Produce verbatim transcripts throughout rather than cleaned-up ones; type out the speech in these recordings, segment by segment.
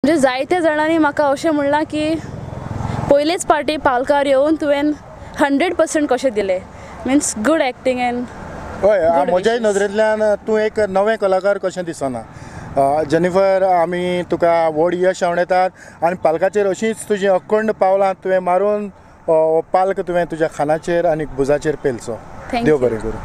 म्हणजे जायत्या जाणांनी म्हाका अशें म्हणलां की पयलेच पार्टी पालकार येवन तुवें हंड्रेड पर्सेंट कशें दिलें, मिन्स गुड एक्टींग एंड हय. म्हज्या नदरेंतल्यान तूं एक नवें कलाकार कशें दिसना. जेनिफर, आमी तुका व्हड यश आवडटात आनी पालकाचेर अशींच तुजी अखंड पावलां तुवें मारून पालक तुवें तुज्या खानाचेर आनी भुजाचेर पेलचो. देव बरें करूं.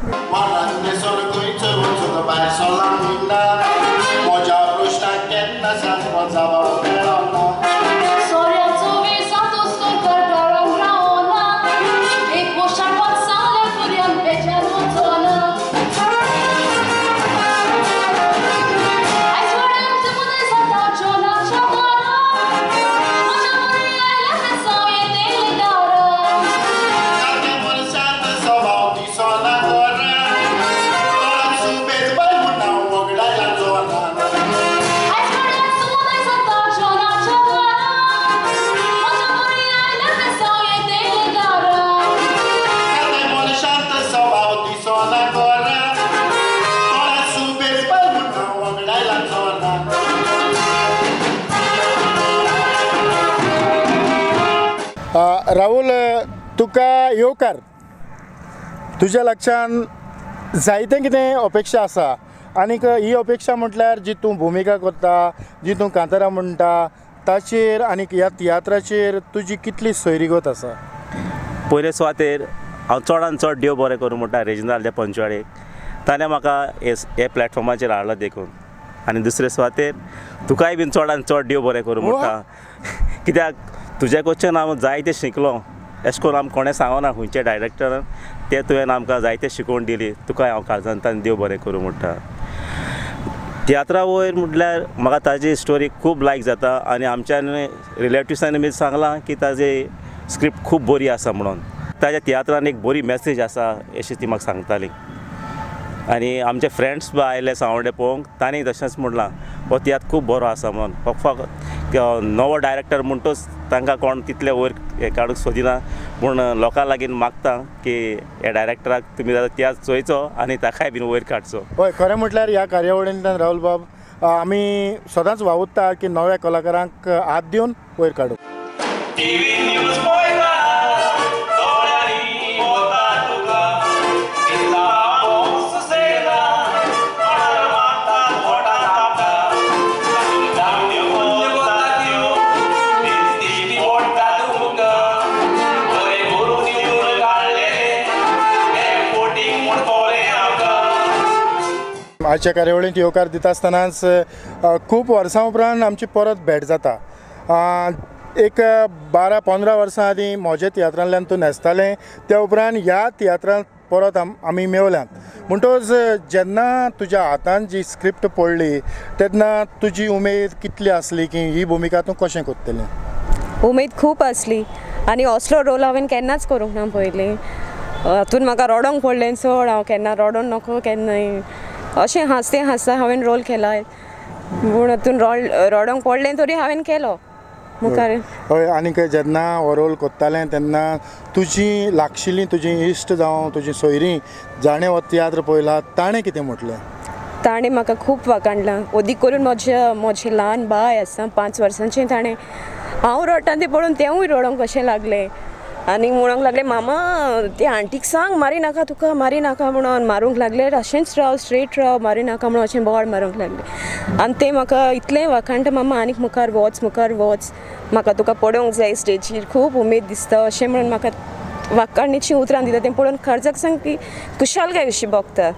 राहुल, तुका येवकार तुज्या लक्षान जायतें कितें अपेक्षा आसा आनीक ही अपेक्षा म्हटल्यार जी तूं भुमिका करता, जी तूं कांतारां म्हणटा ताचेर आनीक ह्या तियात्राचेर तुजी कितली सोयरीगत आसा? पयले सुवातेर हांव चडान चड देव बरें करूं म्हणटा रेजिनाल्ड पंचवाडीक. ताणें म्हाका हे प्लॅटफॉर्माचेर हाडलो देखून. आनी दुसरे सुवातेर तुकाय बीन चडान चड देव बरें करूं म्हणटा. कित्याक तुज्या कडच्यान हांव जायतें शिकलो. अशें करून आमकां कोणें सांगना खंयच्या डायरेक्टरान ते तुवें आमकां जायतें शिकोवन दिली. तुकाय हांव काळजांतल्यान देव बरें करूं म्हणटा. तियात्रा वयर म्हटल्यार म्हाका ताजी स्टोरी खूब लायक जाता आनी आमच्या रिलेटिव्सांनी बी सांगलां की ताजी स्क्रिप्ट खूब बरी आसा म्हणून. ताज्या तियात्रान एक बरी मेसेज आसा अशी ती म्हाका सांगताली. आनी आमचे फ्रेंड्स बी आयले सावंडे पळोवंक, तांणी तशेंच म्हणलां हो तियात्र खूब बरो आसा म्हणून. फकत नवो डायरेक्टर म्हणटूच तांकां कोण तितले वयर हे काडूंक सोदिना पूण लोकां लागीं मागता की हे डायरेक्टराक तुमी जाता तियात्र चोयचो आनी ताकाय बीन वयर काडचो. हय, खरें म्हटल्यार ह्या कार्यावळींतल्यान राहुल बाब आमी सदांच वावुरता की नव्या कलाकारांक हात दिवन वयर काडूं. आजच्या कार्यावळींत येवकार दिता आसतनाच खूब वर्सां उपरांत आमची परत भेट जाता. एक बारा पंदरा वर्सां आदीं म्हज्या तियात्रांतल्यान तूं न्हेसतालें, त्या उपरांत ह्या तियात्रांत परत आमी मेवल्यांत. म्हणटच जेन्ना तुज्या हातान जी स्क्रिप्ट पडली तेन्ना तुजी उमेद कितली आसली की ही भुमिका तूं कशें करतलें? उमेद खूब आसली आनी असलो रोल हांवें केन्नाच करूंक ना पयलीं. हातून म्हाका रडोंक पडलें चड. हांव केन्ना रडोन नको केन्नाय अशें हांसतें हांसता हांवें रोल केला पूण हातून रड रडोंक पडलें तरी हांवें केलो मुखार. हय, आनीक जेन्ना हो रोल कोत्तालें तेन्ना तुजी लागशिल्लीं तुजी इश्ट जावं तुजी सोयरीं जाणें हो तियात्र पळयला ताणें कितें म्हटलें? ताणें म्हाका खूब वाखाणलां. ओदीक करून म्हज्या म्हजी ल्हान बाय आसा पांच वर्सांचें, ताणें हांव रडटा तें पळोवन तेंवूय रडोंक कशें लागलें आनी म्हणूंक लागलें मामा ते आंटीक सांग मारी नाका तुका मारी नाका म्हणून. मारूंक लागले अशेंच राव स्ट्रेट राव मारी नाका म्हणून अशें बोवाळ मारूंक लागलें. आनी तें म्हाका इतलें वाखाणटा मामा आनीक मुखार वच मुखार वच म्हाका तुका पळोवंक जाय स्टेजीर खूब उमेद दिसता अशें म्हणून म्हाका वाखाणणीचीं उतरां दिता. तें पळोवन खर्चाक सांग की खुशालकाय कशी भोगता.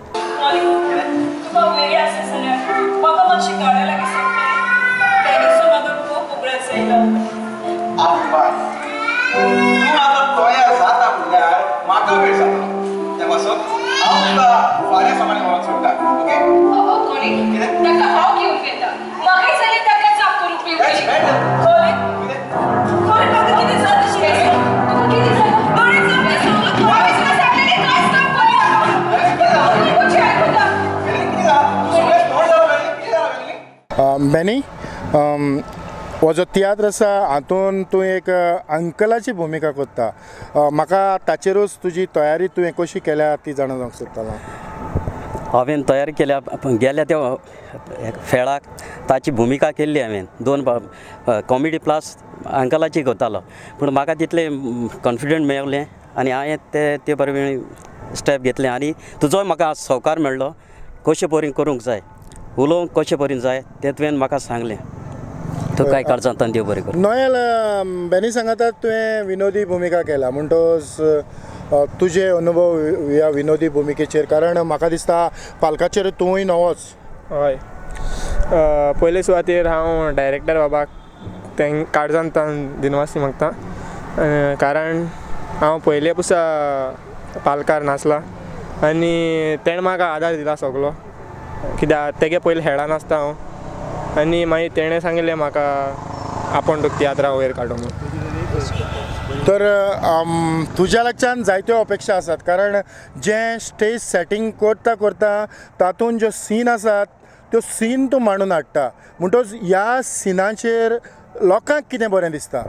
म्हाका वेळ जाता त्या पासून हांव तुका फाल्यां समाणे व्हरोन सोडटा. ओके? हो कोणी ताका हांव घेवन वेता. म्हाकाय जाल्यार ताका जाप करूंक पिवची. कोणी? कोणी ताका कितें जाता शिकयता? तुका कितें जाता? बरें जापे सांगलो तूं हांवें तुका सांगलें कांयच काम करिना. वेली कितें जाता? आयकुता. वेली कितें जाता? तूं सगळें तोंड जावन वेली कितें जाता वेली? बेनी, हो जो तियात्र आसा हातून तूं एक अंकलाची भुमिका करता. म्हाका ताचेरूच तुजी तयारी तुवें कशी केल्या ती जाणून घेवंक सोदतालो. हांवें तयारी केल्या गेल्या त्या खेळाक ताची भुमिका केल्ली हांवें दोन कॉमेडी प्लस अंकलाची करतालो पूण म्हाका तितलें कॉन्फिडंट मेळ्ळें आनी हांवें ते ते परवें स्टेप घेतलें आनी तुजोय म्हाका सहकार मेळ्ळो कशें परीन करूंक जाय उलोवंक कशें परीन जाय तें तुवें म्हाका सांगलें तो कांय काळजांतल्यान देव बरें करूं. नोएल बेनी सांगतात तुवें विनोदी भुमिका केला म्हणटोच तुजे अनुभव ह्या विनोदी भुमिकेचेर कारण म्हाका दिसता पालकाचेर तूंय नवोच. हय पयले सुवातेर हांव डायरेक्टर बाबाक तें काळजांतल्यान दिनवासी मागता कारण हांव पयले पुसा पालकार नासला आनी तेणें म्हाका आदार दिला सगलो कित्याक तेगे पयलीं खेळा नासता हांव आनी मागीर तेणें सांगिल्लें म्हाका आपूण तुका तियात्रा वयर काडूंक. तर तुज्या लागच्यान जायत्यो अपेक्षा आसात कारण जें स्टेज सेटींग करता करता तातूंत ज्यो सीन आसात त्यो सीन तूं मांडून हाडटा म्हणटच ह्या सिनाचेर लोकांक कितें बरें दिसता.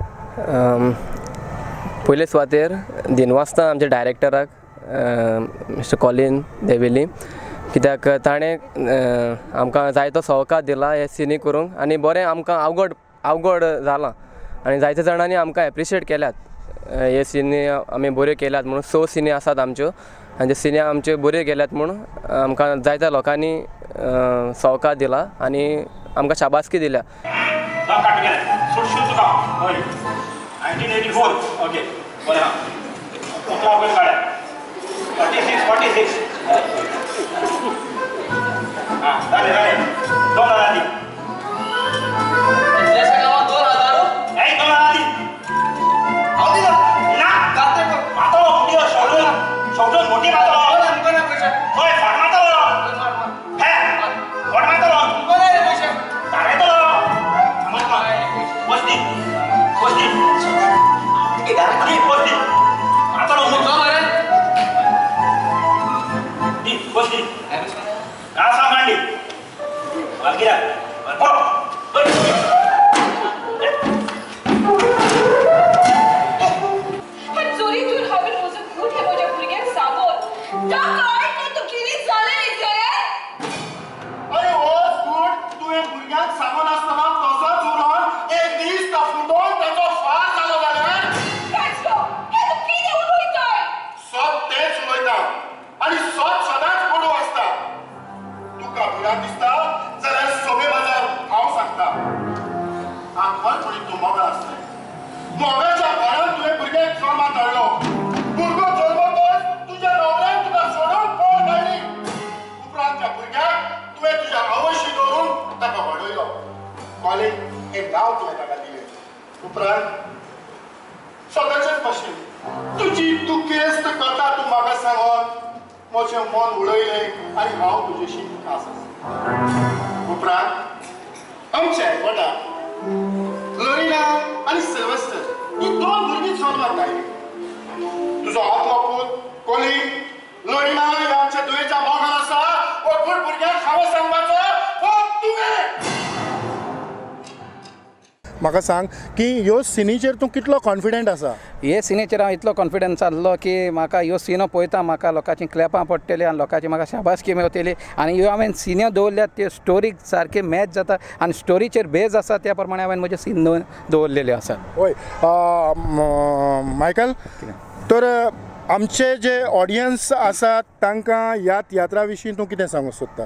पयले सुवातेर दिनवासता आमच्या डायरेक्टराक मिस्टर कॉलिन देवेली कित्याक ताणें आमकां जायतो सहकार दिला हे सिनी करूंक आनी बरें आमकां अवघड अवघड जालां आनी जायत्या जाणांनी आमकां एप्रिशिएट केल्यात हे सिनी आमी बऱ्यो केल्यात म्हणून स सिनी आसात आमच्यो आनी ते सिनी आमच्यो बऱ्यो गेल्यात म्हणून आमकां जायत्या लोकांनी सहकार दिला आनी आमकां शाबासकी दिल्या. स्वताच्याच भाशेन तुजी तू केस्त कथा तू म्हाका सांगोन म्हजें मन उडयलें आनी हांव तुजेशी खास आसा. उपरांत आमचे वडा लोरिना आनी सिल्वेस्टर ही दोन भुरगीं जल्माक आयलीं. तुजो आदलो पूत कोली लोरिना ह्या आमच्या दुयेच्या मोगान आसा वो गुड भुरग्याक हांव सांगपाचो वो तुवें. म्हाका सांग की ह्यो सिनीचेर तूं कितलो कॉन्फिडंट आसा. हे सिनीचेर हांव इतलो कॉन्फिडंस आसलो की म्हाका ह्यो सिनो पळयता म्हाका लोकांची क्लॅपां पडटली आनी लोकांची म्हाका शाबासकी मेळटली आनी ह्यो हांवें सिन्यो दवरल्यात त्यो स्टोरीक सारके मॅच जाता आनी स्टोरीचेर बेज आसा त्या प्रमाणे हांवें म्हजे सीन दवरलेले आसा. होय मायकल तर आमचे जे ऑडियन्स आसात तांकां ह्या तियात्रा विशीं तूं कितें सांगूंक सोदता.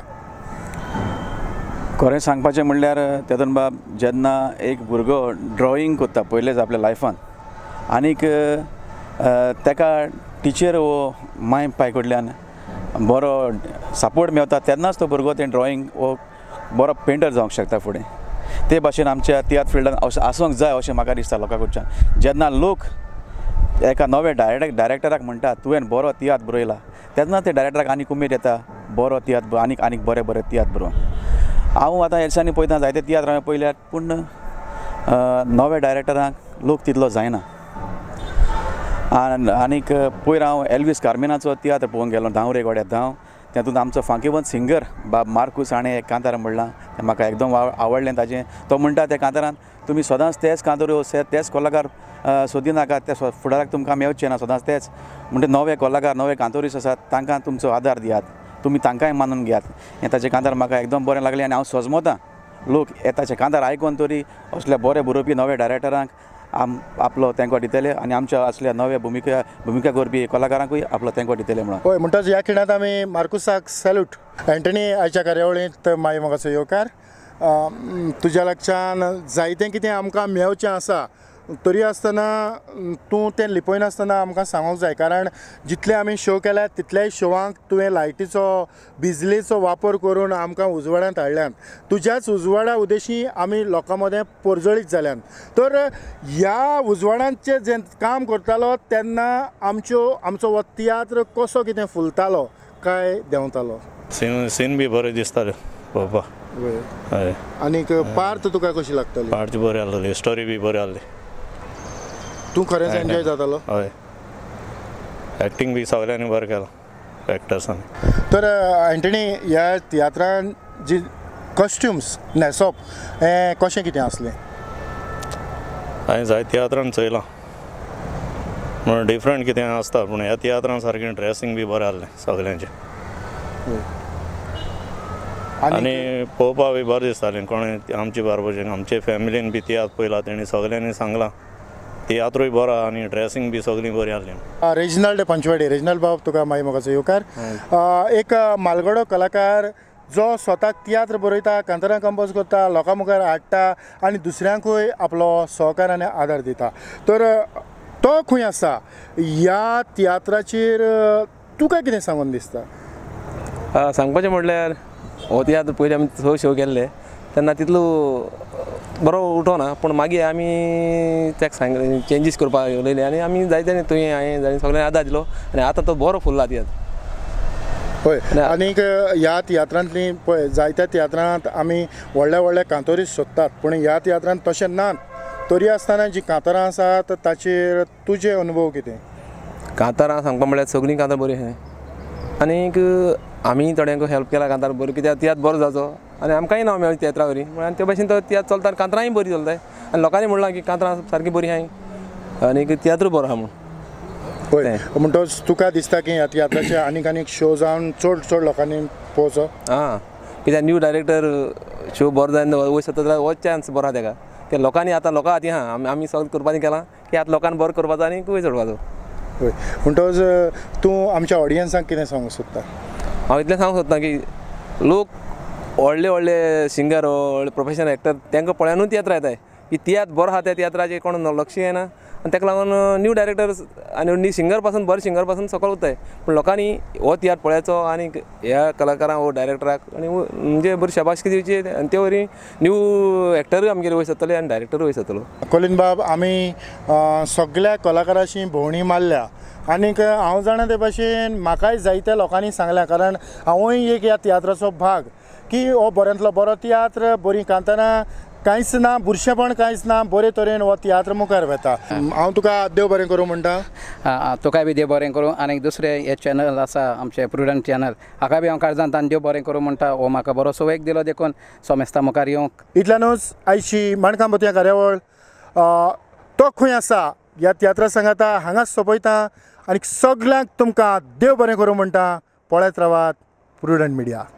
खरें सांगपाचें म्हणल्यार तेतून बाब जेन्ना एक भुरगो ड्रॉईंग करता पयलेच आपल्या लायफान आनीक तेका टिचर वो माय पाय कडल्यान बरो सपोर्ट मेळटा तेन्नाच तो भुरगो तें ड्रॉईंग वो बरो पेंटर जावंक शकता फुडें. ते भाशेन आमच्या तियात्र फिल्डान आसूंक जाय अशें म्हाका दिसता लोकां कडच्यान. जेन्ना लोक एका नव्या डायरेक्ट डायरेक्टराक म्हणटा तुवें बरो तियात्र बरयला तेन्ना ते डायरेक्टराक आनीक उमेद येता बरो तियात्र आनीक आनीक बरें बरें तियात्र बरोवंक. हांव आतां ह्या दिसांनी पळयता जायते तियात्र हांवें पळयल्यात पूण नव्या डायरेक्टराक लोक तितलो जायना. आनीक पयर हांव एल्वीस कार्मेनाचो तियात्र पळोवंक गेलो धांव रे गोड्या धांव. तातूंत आमचो फांकेवंत सिंगर बाब मार्कूस हाणें एक कांतार म्हणलां तें म्हाका एकदम आवडलें ताचें. तो म्हणटा त्या कांतारान तुमी सदांच तेच कांतोऱ्यो तेच कलाकार सोदिनाकात त्या फुडाराक तुमकां मेळचें ना सदांच तेच म्हणटा नवे कलाकार नवे कांतोरीस आसात तांकां तुमचो आदार दियात तुमी तांकांय मानून घेयात हें ताचे कांतार म्हाका एकदम बरें लागलें आनी हांव सजमतां लोक येताचे कांतार आयकून तरी असल्या बरे बरोवपी नवे डायरेक्टरांक आम आपलो तेंको दितले आनी आमच्या असल्या नव्या भुमिका भुमिका करपी कलाकारांकूय आपलो तेंको दितले म्हणून. हय म्हणटच ह्या खिणांत आमी मार्कुसाक सॅल्यूट. एंटनी आयच्या कार्यावळींत मागीर म्हाका येवकार तुज्या लक्षान जायतें कितें आमकां मेळचें आसा तरी आसतना तूं तें लिपयनासतना आमकां सांगूंक जाय कारण जितले आमी शो केल्यात तितल्याय शोवांक तुवें लायटीचो बिजलीचो वापर करून आमकां उजवाड्यांत हाडल्यान तुज्याच उजवाडा उद्देशी आमी लोकां मदें परजळीत जाल्यान तर ह्या उजवाडांचें जें काम करतालो तेन्ना आमच्यो आमचो हो तियात्र कसो कितें फुलतालो काय देंवतालो. सीन सीन बी बरें दिसताले पळोवपाक. हय आनीक पार्ट तुका कशी लागताली. पार्ट बरी आहली स्टोरी बी बरी आहली. तूं खरेंच एन्जॉय जातालो. हय एक्टींग बी सगळ्यांनी बरें केलां एक्टर्सांनी. तर एंटनी ह्या तियात्रान जी कॉस्ट्युम्स न्हेसप हें कशें कितें आसलें. हांवें जाय तियात्रान चयलां म्हण डिफरंट कितें आसता पूण ह्या तियात्रान सारकें ड्रेसींग बी बरें आहलें सगळ्यांचें आनी पळोवपा बी बरें दिसतालें. कोणें आमचे बारबरचे आमचे फॅमिलीन बी तियात्र पळयला तेणी सगळ्यांनी सांगलां तियात्रूय बरो आनी ड्रेसींग बी सगळीं बरी आहली. रेजिनाल्ड पंचवाडी रेजिनाल्ड बाब तुका मागीर म्हाका येवकार. एक मालगडो कलाकार जो स्वताक तियात्र बरयता कांतारां कंपोज करता लोकां मुखार हाडटा आनी दुसऱ्यांकूय आपलो सहकार आनी आदार दिता तर तो खंय आसा ह्या तियात्राचेर तुका कितें सांगून दिसता. सांगपाचें म्हणल्यार हो तियात्र पयलीं आमी स शो केल्ले तेन्ना तितलो बरो उठो ना पूण मागीर आमी ताका सांग चेंजीस करपाक येयले आनी आमी जायते तुवें हांवें जाय सगळ्यांनी आदार दिलो आनी आतां तो बरो फुल्ला तियात्र. हय आनीक ह्या तियात्रांतली पळय जायत्या तियात्रांत आमी व्हडल्या व्हडल्या कांतोरीस सोदतात पूण ह्या तियात्रांत तशें नात. तरी आसतना जीं कांतारां आसात ताचेर तुजे अनुभव कितें. कांतारां सांगपा म्हळ्यार सगळीं कांतार बरीं आसाय आनीक आमी थोड्यांक हेल्प केला कांतार बरो कित्याक तियात्र बरो जावचो आनी आमकांय नांव मेळ्ळें तियात्रा वरी म्हळ्यार ते भशेन तो तियात्र चलता आनी कांतरांय बरी चलताय आनी लोकांनी म्हणलां की कांतरां सारकीं बरीं आहाय आनीक तियात्र बरो आहा म्हूण. हय म्हणटच तुका दिसता की ह्या तियात्राचे आनीक आनीक शो जावन चड चड लोकांनी पळोवचो. हां कित्याक न्यू डायरेक्टर शो बरो जायन वयस जाता हो चान्स बरो आहा ताका की लोकांनी आतां लोकां खातीर आहा आमी सगळें करपाचें केलां की आतां लोकांनी बरो करपाचो आनी वयर चडपाचो. हय म्हणटच तूं आमच्या ऑडियन्सांक कितें सांगूंक सोदता. हांव इतलें सांगूंक सोदतां की लोक व्हडले व्हडले सिंगर व्हडले प्रोफेशनल एक्टर तांकां पळोवनूच तियात्र येताय की तियात्र बरो आहा त्या तियात्राचेर कोण लक्ष येना आनी ताका लागून न्यू डायरेक्टर आनी न्यू सिंगर पासून बरे सिंगर पासून सकयल वताय पूण लोकांनी हो तियात्र पळोवचो आनी ह्या कलाकारांक हो डायरेक्टराक आनी म्हणजे बरी शाबासकी दिवची आनी ते वरी न्यू एक्टरूय आमगेर वयर सरतले आनी डायरेक्टरूय वयर सरतलो. कोलिन बाब आमी सगळ्या कलाकारांची भोंवडी मारल्या आनीक हांव जाणा ते भशेन म्हाकाय जायत्या लोकांनी सांगल्या कारण हांवूय एक ह्या तियात्राचो भाग की हो बऱ्यांतलो बरो तियात्र बरी कांतारां कांयच ना बुरशेपण कांयच ना बरे तरेन हो तियात्र मुखार वता. हांव तुका देव बरें करूं म्हणटा. तुकाय बी देव बरें करूं आनी दुसरें हे चॅनल आसा आमचें प्रुडंट चॅनल हाका बी हांव काळजांतल्यान देव बरें करूं म्हणटा. हो म्हाका बरो सवयक दिलो देखून सोमेस्ता मुखार येवंक. इतल्यानूच आयची माणकाम मोतयां कार्यावळ तो खंय आसा ह्या तियात्रा सांगाता हांगाच सोंपयता आनी सगळ्यांक तुमकां देव बरें करूं म्हणटा. पळयत रावात प्रुडंट मिडिया.